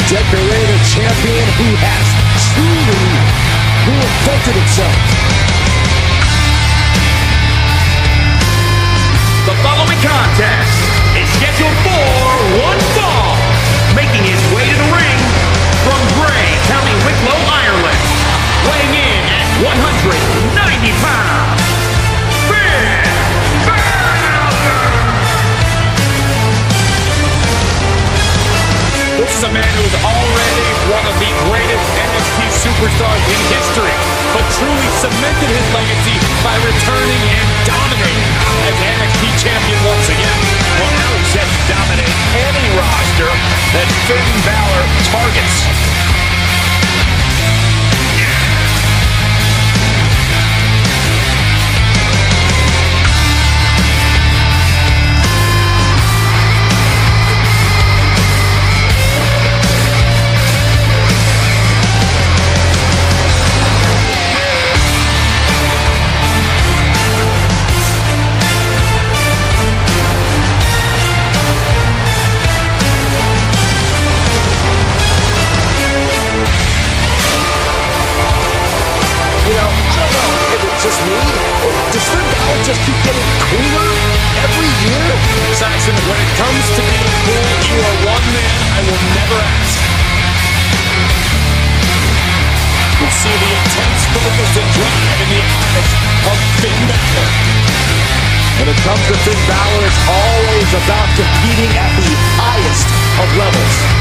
Declare the champion who has truly reinvented himself. The following contest is scheduled for one fall. Making his way to the ring from Bray, County Wicklow, Ireland. Weighing in at 190 pounds. This is a man who is already one of the greatest NXT superstars in history, but truly cemented his legacy by returning and dominating as NXT champion once again. Well, now he's set to dominate any roster that Finn Balor targets. Just me? Or does Finn Balor just keep getting cooler every year? Saxon, when it comes to being cool, you are one man I will never ask. We see the intense focus and drive in the eyes of Finn Balor. When it comes to Finn Balor, it's always about competing at the highest of levels.